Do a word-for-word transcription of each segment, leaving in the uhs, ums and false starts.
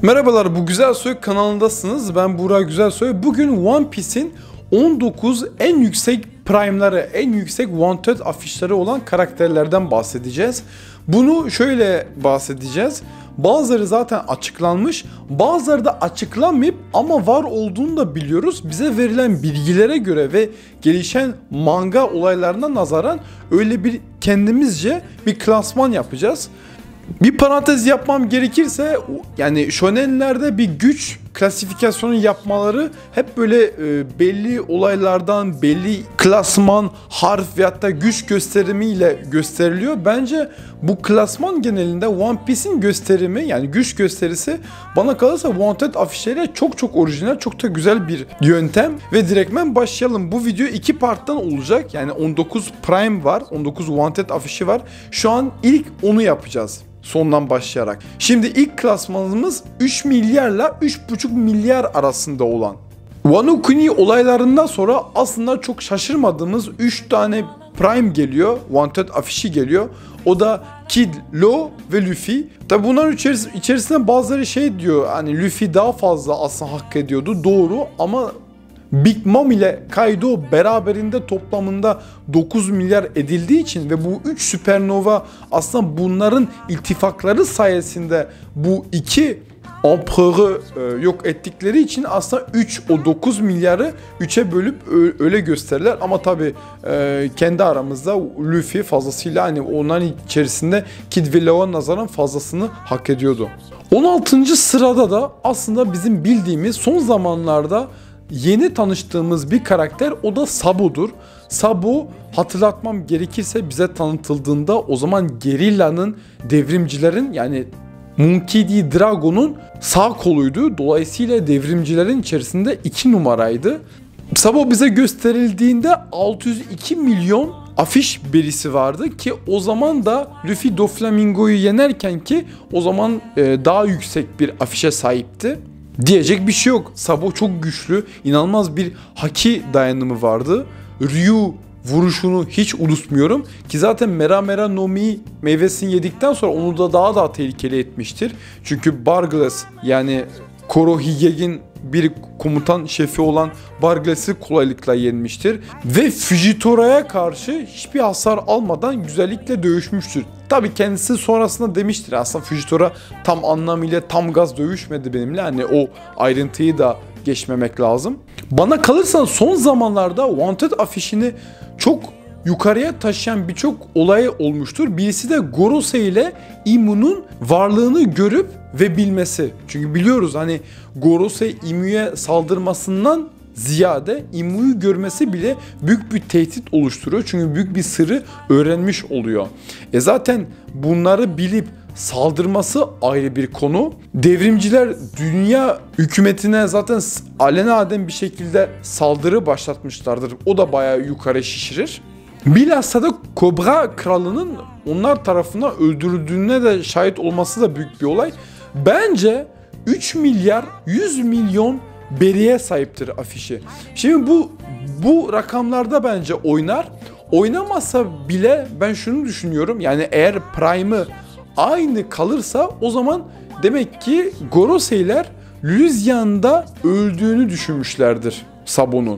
Merhabalar, bu Güzelsoy kanalındasınız. Ben Burak Güzelsoy. Bugün One Piece'in on dokuz en yüksek prime'ları, en yüksek wanted afişleri olan karakterlerden bahsedeceğiz. Bunu şöyle bahsedeceğiz. Bazıları zaten açıklanmış, bazıları da açıklanmayıp ama var olduğunu da biliyoruz. Bize verilen bilgilere göre ve gelişen manga olaylarına nazaran öyle bir kendimizce bir klasman yapacağız. Bir parantez yapmam gerekirse, yani shonenlerde bir güç klasifikasyonu yapmaları hep böyle e, belli olaylardan belli klasman, harf veyahut da güç gösterimiyle gösteriliyor. Bence bu klasman genelinde One Piece'in gösterimi, yani güç gösterisi bana kalırsa wanted afişleriyle çok çok orijinal, çok da güzel bir yöntem. Ve direktmen başlayalım. Bu video iki parttan olacak. Yani on dokuz prime var, on dokuz wanted afişi var. Şu an ilk onu yapacağız. Sondan başlayarak. Şimdi ilk klasmanımız üç milyarla üç buçuk milyar arasında olan. Wano Kuni olaylarından sonra aslında çok şaşırmadığımız üç tane prime geliyor. Wanted afişi geliyor. O da Kid, Law ve Luffy. Tabi bunların içeris- içerisinde bazıları şey diyor. Hani Luffy daha fazla aslında hak ediyordu. Doğru, ama Big Mom ile Kaido beraberinde toplamında dokuz milyar edildiği için ve bu üç süpernova aslında bunların iltifakları sayesinde bu iki Emperor'ı e, yok ettikleri için aslında üç o dokuz milyarı üçe bölüp öyle gösterirler. Ama tabi e, kendi aramızda Luffy fazlasıyla, hani onların içerisinde Kid ve Law'a nazaran fazlasını hak ediyordu. on altıncı sırada da aslında bizim bildiğimiz, son zamanlarda yeni tanıştığımız bir karakter, o da Sabu'dur. Sabu, hatırlatmam gerekirse, bize tanıtıldığında o zaman Gerilla'nın, devrimcilerin, yani Monkey D. Drago'nun sağ koluydu. Dolayısıyla devrimcilerin içerisinde iki numaraydı. Sabu bize gösterildiğinde altı yüz iki milyon afiş berisi vardı ki o zaman da Luffy Doflamingo'yu yenerken ki o zaman e, daha yüksek bir afişe sahipti. Diyecek bir şey yok. Sabo çok güçlü, inanılmaz bir haki dayanımı vardı. Ryu vuruşunu hiç unutmuyorum ki zaten Mera Mera no Mi meyvesini yedikten sonra onu da daha da tehlikeli etmiştir. Çünkü Barglass, yani Kurohige'nin bir komutan şefi olan Barglass'ı kolaylıkla yenmiştir. Ve Fujitora'ya karşı hiçbir hasar almadan güzellikle dövüşmüştür. Tabi kendisi sonrasında demiştir, aslında Fujitora tam anlamıyla tam gaz dövüşmedi benimle. Hani o ayrıntıyı da geçmemek lazım. Bana kalırsa son zamanlarda Wanted afişini çok yukarıya taşıyan birçok olay olmuştur. Birisi de Gorosei ile Imu'nun varlığını görüp ve bilmesi. Çünkü biliyoruz hani Gorosei Imu'ya saldırmasından ziyade Imu'yu görmesi bile büyük bir tehdit oluşturuyor. Çünkü büyük bir sırrı öğrenmiş oluyor. E zaten bunları bilip saldırması ayrı bir konu. Devrimciler dünya hükümetine zaten alelade bir şekilde saldırı başlatmışlardır. O da bayağı yukarı şişirir. Bilhassa da Kobra Kralı'nın onlar tarafından öldürüldüğüne de şahit olması da büyük bir olay. Bence üç milyar yüz milyon beriye sahiptir afişi. Şimdi bu bu rakamlarda bence oynar. Oynamasa bile ben şunu düşünüyorum. Yani eğer Prime'ı aynı kalırsa o zaman demek ki Gorosei'ler Louisiana'da öldüğünü düşünmüşlerdir Sabu'nun.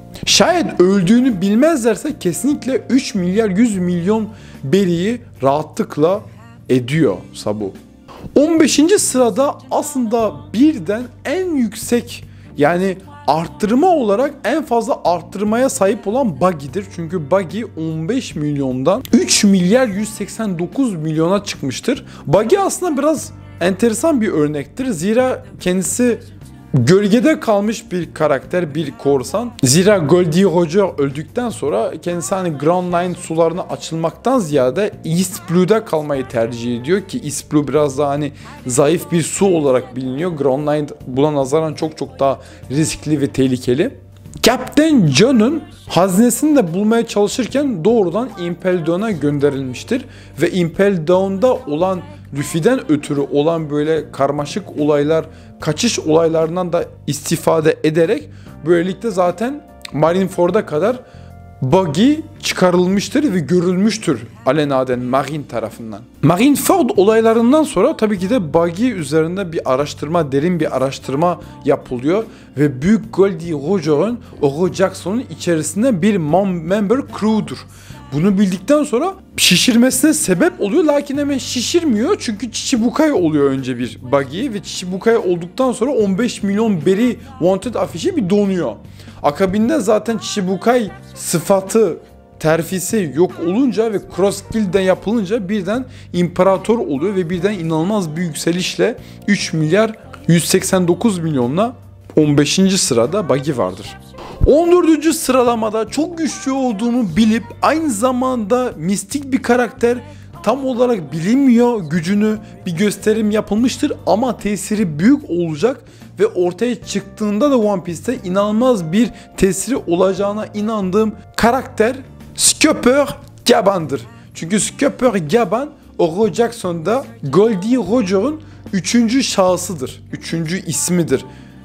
Şayet öldüğünü bilmezlerse kesinlikle üç milyar yüz milyon beriyi rahatlıkla ediyor Sabu. on beşinci sırada aslında birden en yüksek, yani arttırma olarak en fazla arttırmaya sahip olan Buggy'dir. Çünkü Buggy on beş milyondan üç milyar yüz seksen dokuz milyona çıkmıştır. Buggy aslında biraz enteresan bir örnektir. Zira kendisi gölgede kalmış bir karakter, bir korsan. Zira Goldie Roger öldükten sonra kendisi hani Grand Line sularına açılmaktan ziyade East Blue'da kalmayı tercih ediyor ki East Blue biraz daha hani zayıf bir su olarak biliniyor. Grand Line buna nazaran çok çok daha riskli ve tehlikeli. Captain John'un haznesini de bulmaya çalışırken doğrudan Impel Down'a gönderilmiştir ve Impel Down'da olan Luffy'den ötürü olan böyle karmaşık olaylar, kaçış olaylarından da istifade ederek böylelikle zaten Marineford'a kadar Buggy çıkarılmıştır ve görülmüştür alenen Marine tarafından. Marineford olaylarından sonra tabii ki de Buggy üzerinde bir araştırma, derin bir araştırma yapılıyor ve büyük Goldie Roger'ın Oro Jackson'un içerisinde bir member crew'dur. Bunu bildikten sonra şişirmesine sebep oluyor, lakin hemen şişirmiyor çünkü Chichibukai oluyor önce bir Buggy ve Chichibukai olduktan sonra on beş milyon beri wanted afişi bir donuyor. Akabinde zaten Chichibukai sıfatı, terfisi yok olunca ve cross kill'den yapılınca birden imparator oluyor ve birden inanılmaz bir yükselişle üç milyar yüz seksen dokuz milyonla on beşinci sırada Buggy vardır. on dördüncü sıralamada çok güçlü olduğunu bilip aynı zamanda mistik bir karakter, tam olarak bilinmiyor gücünü, bir gösterim yapılmıştır ama tesiri büyük olacak ve ortaya çıktığında da One Piece'te inanılmaz bir tesiri olacağına inandığım karakter Skipper Gaban'dır. Çünkü Skipper Gaban Oro Jackson'da Goldie Roger'ın üçüncü şahsıdır, üçüncü ismidir.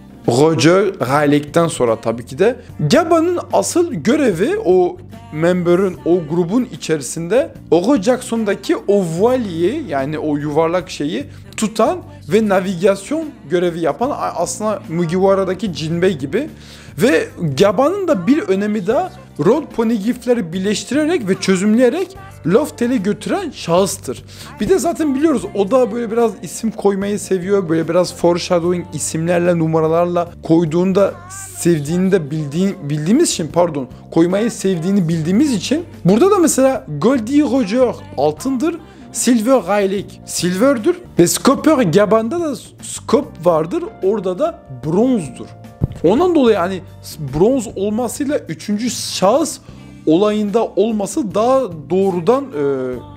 Roger Rayleigh'ten sonra tabii ki de. Gaban'ın asıl görevi o member'ın, o grubun içerisinde Oro Jackson'daki o voile'yi, yani o yuvarlak şeyi tutan ve navigasyon görevi yapan, aslında Mugiwara'daki Jinbei gibi. Ve Gaban'ın da bir önemi daha Road Poneglyph'leri birleştirerek ve çözümleyerek Loftel'e götüren şahıstır. Bir de zaten biliyoruz o da böyle biraz isim koymayı seviyor. Böyle biraz foreshadowing isimlerle, numaralarla koyduğunda sevdiğini de bildiğin, bildiğimiz için pardon koymayı sevdiğini bildiğimiz için burada da mesela Goldie Roger altındır. Silver Rayleigh silver'dır ve Skipper Gaban'da da Skop vardır. Orada da bronzdur. Ondan dolayı hani bronz olmasıyla üçüncü şahıs olayında olması daha doğrudan e,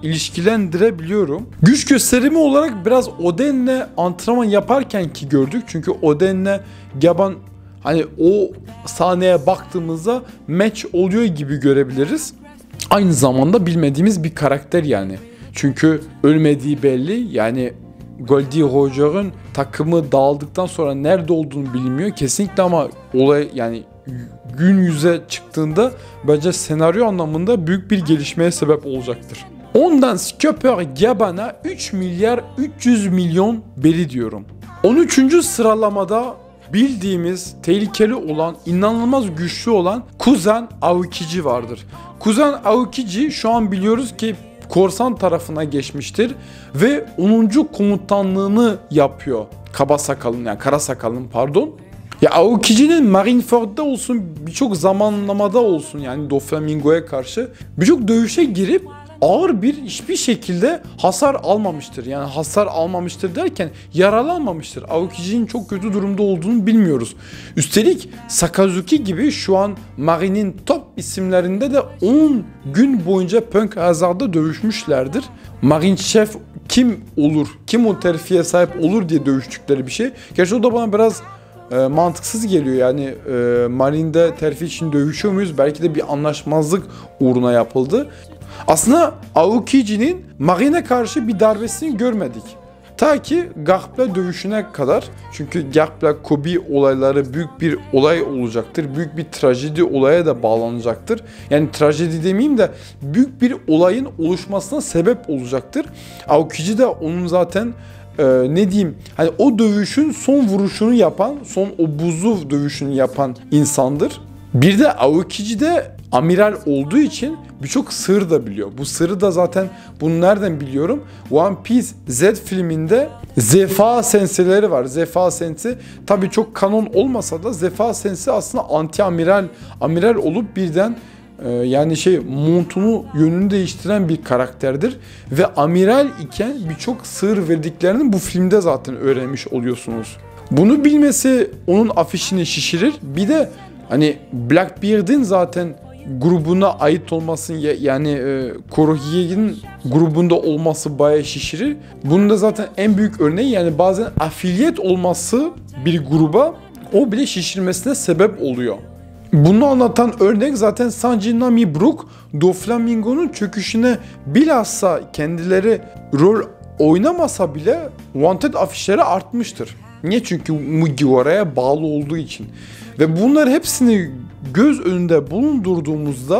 ilişkilendirebiliyorum. Güç gösterimi olarak biraz Oden'le antrenman yaparken ki gördük. Çünkü Oden'le Gaban hani o sahneye baktığımızda match oluyor gibi görebiliriz. Aynı zamanda bilmediğimiz bir karakter yani. Çünkü ölmediği belli. Yani Goldie Roger'ın takımı dağıldıktan sonra nerede olduğunu bilinmiyor. Kesinlikle ama olay yani gün yüze çıktığında bence senaryo anlamında büyük bir gelişmeye sebep olacaktır. Ondan Skipper Gaban'a üç milyar üç yüz milyon beri diyorum. on üçüncü sıralamada bildiğimiz, tehlikeli olan, inanılmaz güçlü olan Kuzen Aokiji vardır. Kuzen Aokiji şu an biliyoruz ki korsan tarafına geçmiştir ve onuncu komutanlığını yapıyor. Kaba sakalın yani kara sakalın pardon. Ya Aokiji'nin Marineford'da olsun, birçok zamanlamada olsun yani Doflamingo'ya karşı birçok dövüşe girip ağır bir hiçbir şekilde hasar almamıştır. Yani hasar almamıştır derken yaralanmamıştır. Aokiji'nin çok kötü durumda olduğunu bilmiyoruz. Üstelik Sakazuki gibi şu an Marine'in top isimlerinde de on gün boyunca Punk Hazard'da dövüşmüşlerdir. Marine Chef kim olur, kim o terfiye sahip olur diye dövüştükleri bir şey. Gerçi o da bana biraz e, mantıksız geliyor. Yani e, Marine'de terfi için dövüşüyor muyuz? Belki de bir anlaşmazlık uğruna yapıldı. Aslında Aokiji'nin Marine'e karşı bir darbesini görmedik. Ta ki Garp'la dövüşüne kadar. Çünkü Garp'la Kobe olayları büyük bir olay olacaktır. Büyük bir trajedi olaya da bağlanacaktır. Yani trajedi demeyeyim de büyük bir olayın oluşmasına sebep olacaktır. Aokiji de onun zaten e, ne diyeyim hani o dövüşün son vuruşunu yapan, son o buzlu dövüşünü yapan insandır. Bir de Aokiji de amiral olduğu için birçok sır da biliyor. Bu sırrı da zaten bunu nereden biliyorum? One Piece Z filminde Zefa senseleri var. Zefa sensi tabii çok kanon olmasa da Zefa sensi aslında anti amiral amiral olup birden e, yani şey montunu yönünü değiştiren bir karakterdir. Ve amiral iken birçok sır verdiklerini bu filmde zaten öğrenmiş oluyorsunuz. Bunu bilmesi onun afişini şişirir. Bir de hani Blackbeard'in zaten grubuna ait olmasın yani e, Kurohige'nin grubunda olması bayağı şişirir. Bunun da zaten en büyük örneği yani bazen afiliyet olması bir gruba o bile şişirmesine sebep oluyor. Bunu anlatan örnek zaten Sanji Nami Brook Doflamingo'nun çöküşüne bilhassa kendileri rol oynamasa bile wanted afişleri artmıştır. Niye? Çünkü Mugiwara'ya bağlı olduğu için. Ve bunlar hepsini göz önünde bulundurduğumuzda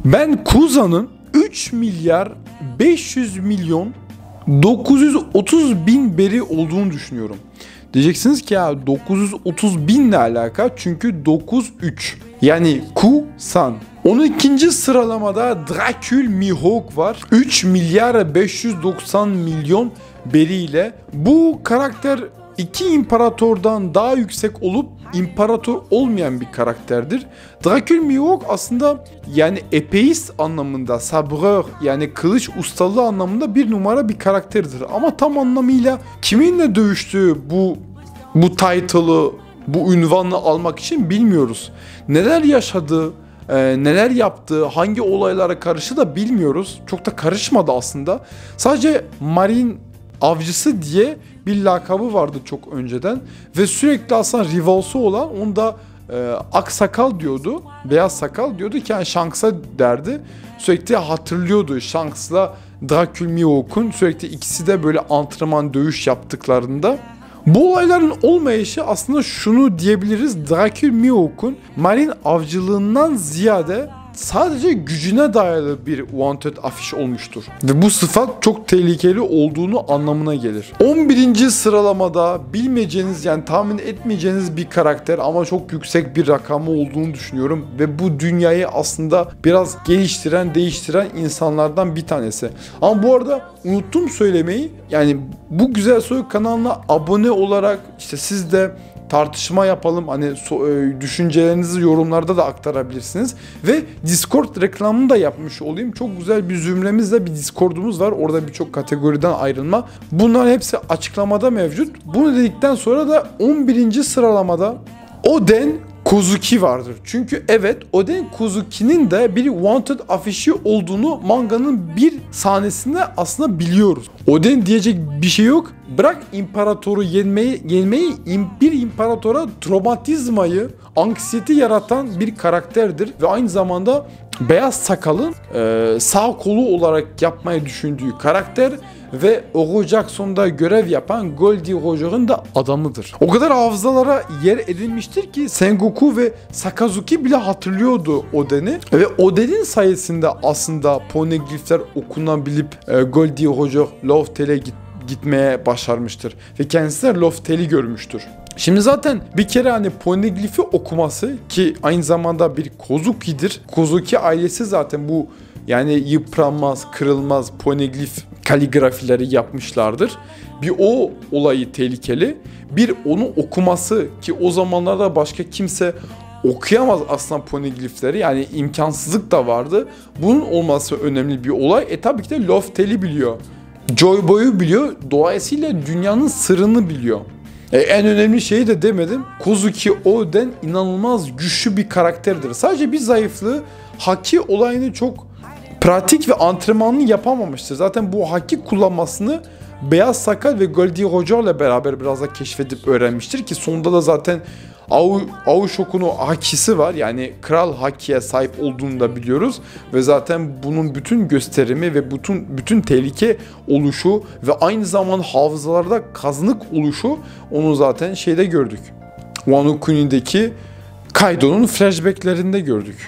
Ben Kuza'nın üç milyar beş yüz milyon dokuz yüz otuz bin beri olduğunu düşünüyorum. Diyeceksiniz ki ya dokuz yüz otuz bin ne alaka? Çünkü dokuz üç. Yani Ku-san. on ikinci sıralamada Dracul Mihawk var. üç milyar beş yüz doksan milyon beriyle. Bu karakter iki imparatordan daha yüksek olup imparator olmayan bir karakterdir. Dracul Mihawk aslında yani epeist anlamında, sabreur yani kılıç ustalığı anlamında bir numara bir karakterdir. Ama tam anlamıyla kiminle dövüştüğü bu bu title'ı, bu ünvanı almak için bilmiyoruz. Neler yaşadı, e, neler yaptı, hangi olaylara karşı da bilmiyoruz. Çok da karışmadı aslında. Sadece Marin avcısı diye bir lakabı vardı çok önceden ve sürekli aslında rivalsı olan onda e, ak sakal diyordu, beyaz sakal diyordu ki yani Shanks'a derdi. Sürekli hatırlıyordu Shanks'la Dracul Mihawk'un sürekli ikisi de böyle antrenman dövüş yaptıklarında. Bu olayların olmayışı aslında şunu diyebiliriz. Dracul Mihawk'un Marin avcılığından ziyade sadece gücüne dayalı bir wanted afiş olmuştur. Ve bu sıfat çok tehlikeli olduğunu anlamına gelir. on birinci sıralamada bilmeyeceğiniz yani tahmin etmeyeceğiniz bir karakter ama çok yüksek bir rakamı olduğunu düşünüyorum. Ve bu dünyayı aslında biraz geliştiren, değiştiren insanlardan bir tanesi. Ama bu arada unuttum söylemeyi. Yani bu Güzel Soy kanalına abone olarak işte siz de tartışma yapalım. Hani so, e, düşüncelerinizi yorumlarda da aktarabilirsiniz. Ve Discord reklamını da yapmış olayım. Çok güzel bir zümremizle bir Discord'umuz var. Orada birçok kategoriden ayrılma. Bunların hepsi açıklamada mevcut. Bunu dedikten sonra da on birinci sıralamada Oden Kozuki vardır. Çünkü evet Oden Kozuki'nin de bir wanted afişi olduğunu manganın bir sahnesinde aslında biliyoruz. Oden diyecek bir şey yok. Bırak imparatoru yenmeyi, yenmeyi bir imparatora travmatizmayı, anksiyete yaratan bir karakterdir. Ve aynı zamanda beyaz sakalın e, sağ kolu olarak yapmayı düşündüğü karakter ve Oro Jackson'da görev yapan Goldie Roger'ın da adamıdır. O kadar hafızalara yer edilmiştir ki Sengoku ve Sakazuki bile hatırlıyordu Oden'i. Ve Oden'in sayesinde aslında poneglyphler okunabilip e, Goldie Roger Loftel'e git, gitmeye başarmıştır. Ve kendisi de Loftel'i görmüştür. Şimdi zaten bir kere hani poneglyphi okuması ki aynı zamanda bir Kozuki'dir. Kozuki ailesi zaten bu yani yıpranmaz, kırılmaz poneglyph kaligrafileri yapmışlardır. Bir o olayı tehlikeli. Bir onu okuması ki o zamanlarda başka kimse okuyamaz aslında poneglyphleri. Yani imkansızlık da vardı. Bunun olması önemli bir olay. E tabii ki de Loftel'i biliyor. Joy Boy'u biliyor. Dolayısıyla dünyanın sırrını biliyor. E, en önemli şeyi de demedim. Kozuki Oden inanılmaz güçlü bir karakterdir. Sadece bir zayıflığı haki olayını çok pratik ve antrenmanlı yapamamıştır. Zaten bu haki kullanmasını Beyaz Sakal ve Goldie Roger'la beraber biraz da keşfedip öğrenmiştir ki sonunda da zaten Ao, Aoshoku'nun hakisi var. Yani kral hakiye sahip olduğunu da biliyoruz ve zaten bunun bütün gösterimi ve bütün bütün tehlike oluşu ve aynı zamanda hafızalarda kazınık oluşu onu zaten şeyde gördük. Wano Kuni'deki Kaido'nun flashbacklerinde gördük.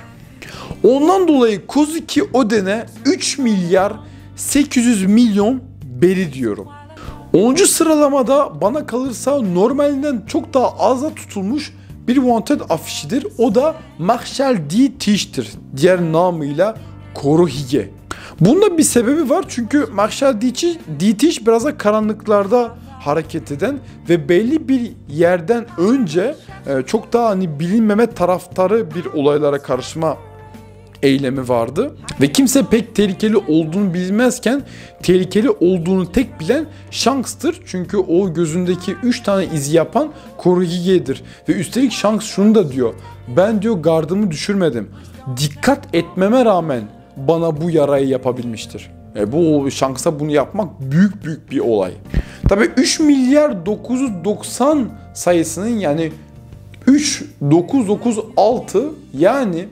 Ondan dolayı Kozuki Oden'e üç milyar sekiz yüz milyon beri diyorum. onuncu sıralamada bana kalırsa normalinden çok daha aza tutulmuş bir wanted afişidir. O da Marshal D. Tish'tir. Diğer namıyla Kurohige. Bunda bir sebebi var çünkü Marshal D. Tish biraz da karanlıklarda hareket eden ve belli bir yerden önce çok daha hani bilinmeme taraftarı bir olaylara karışma eylemi vardı. Ve kimse pek tehlikeli olduğunu bilmezken tehlikeli olduğunu tek bilen Shanks'tır. Çünkü o gözündeki üç tane izi yapan Kurohige'dir. Ve üstelik Shanks şunu da diyor. Ben diyor gardımı düşürmedim. Dikkat etmeme rağmen bana bu yarayı yapabilmiştir. E bu Shanks'a bunu yapmak büyük büyük bir olay. Tabii üç milyar dokuz yüz doksan sayısının yani üç dokuz dokuz altı yani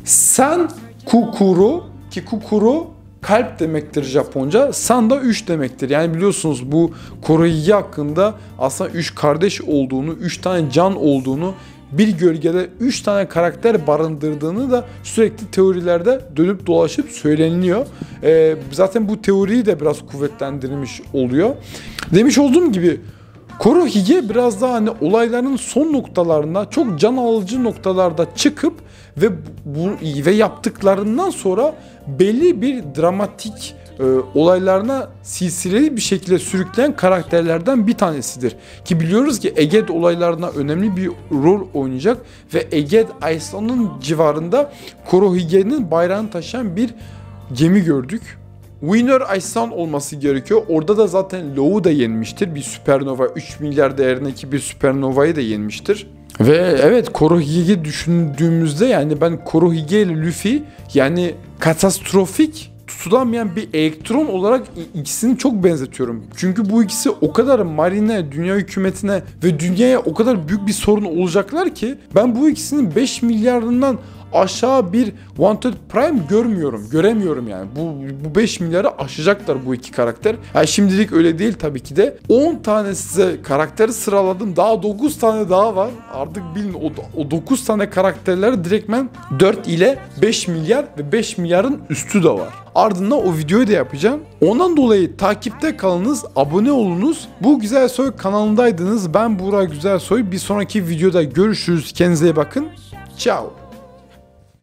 Sen Kukuru ki Kukuru kalp demektir Japonca. San da üç demektir. Yani biliyorsunuz bu Kurohige hakkında aslında üç kardeş olduğunu, üç tane can olduğunu bir gölgede üç tane karakter barındırdığını da sürekli teorilerde dönüp dolaşıp söyleniliyor. Ee, zaten bu teoriyi de biraz kuvvetlendirilmiş oluyor. Demiş olduğum gibi Kurohige biraz daha hani olayların son noktalarında çok can alıcı noktalarda çıkıp ve bu ve yaptıklarından sonra belli bir dramatik e, olaylarına silsileli bir şekilde sürükleyen karakterlerden bir tanesidir. Ki biliyoruz ki Eged olaylarına önemli bir rol oynayacak ve Eged Iceland'ın civarında Kurohige'nin bayrağını taşıyan bir gemi gördük. Winner Iceland olması gerekiyor. Orada da zaten Low'u da yenmiştir. Bir süpernova, üç milyar değerindeki bir süpernovayı da yenmiştir. Ve evet, Kurohige'yi düşündüğümüzde yani ben Kurohige ile Luffy yani katastrofik tutulamayan bir elektron olarak ikisini çok benzetiyorum. Çünkü bu ikisi o kadar marine, dünya hükümetine ve dünyaya o kadar büyük bir sorun olacaklar ki ben bu ikisinin beş milyarından aşağı bir Wanted Prime görmüyorum. Göremiyorum yani. Bu, bu beş milyarı aşacaklar bu iki karakter. Yani şimdilik öyle değil tabii ki de. on tane size karakteri sıraladım. Daha dokuz tane daha var. Artık bilin o, o dokuz tane karakterleri direktmen dört ile beş milyar ve beş milyarın üstü de var. Ardından o videoyu da yapacağım. Ondan dolayı takipte kalınız, abone olunuz. Bu Güzel Soy kanalındaydınız. Ben Burak Güzel Soy. Bir sonraki videoda görüşürüz. Kendinize iyi bakın. Ciao.